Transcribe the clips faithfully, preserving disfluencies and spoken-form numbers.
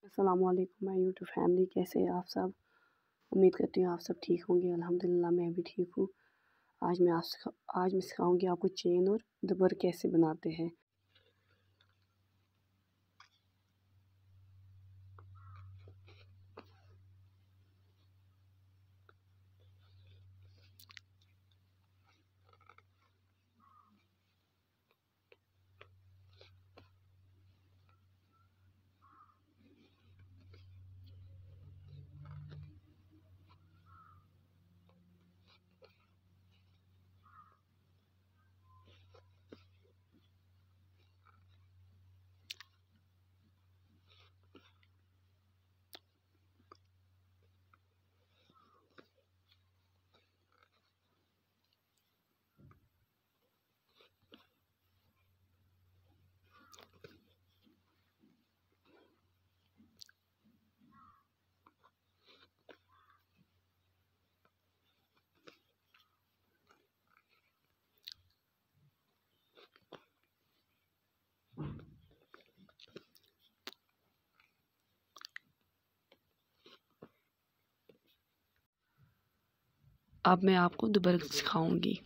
अस्सलामुअलैकुम my YouTube family, कैसे हैं आप सब। उम्मीद करती हूँ आप सब ठीक होंगे। अल्हम्दुलिल्लाह मैं भी ठीक हूँ। आज मैं आप सिखा आज मैं सिखाऊंगी आपको चेन और दुबर कैसे बनाते हैं। अब मैं आपको दुबर सिखाऊंगी।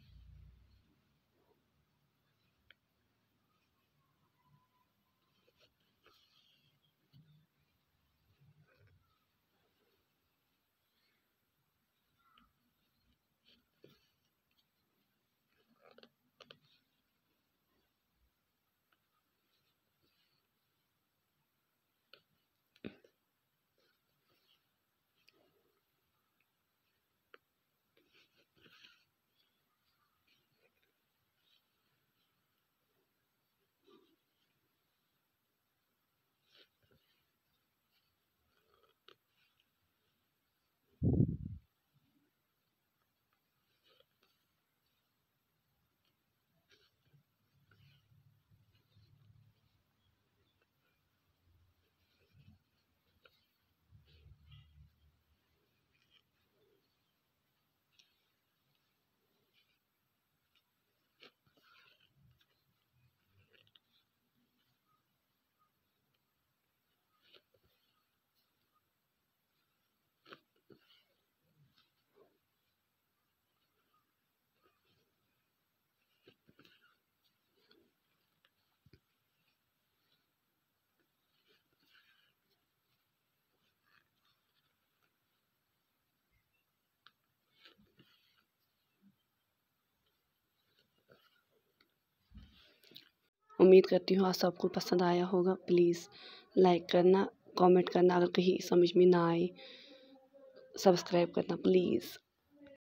उम्मीद करती हूँ आप सबको पसंद आया होगा। प्लीज़ लाइक करना, कमेंट करना, अगर कहीं समझ में ना आए सब्सक्राइब करना प्लीज़।